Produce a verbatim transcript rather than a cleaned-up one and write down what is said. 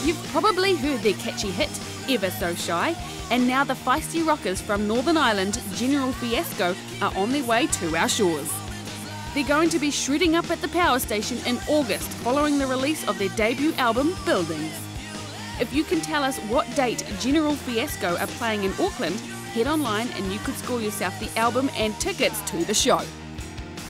You've probably heard their catchy hit, Ever So Shy, and now the feisty rockers from Northern Ireland, General Fiasco, are on their way to our shores. They're going to be shredding up at the power station in August following the release of their debut album, Buildings. If you can tell us what date General Fiasco are playing in Auckland, head online and you could score yourself the album and tickets to the show.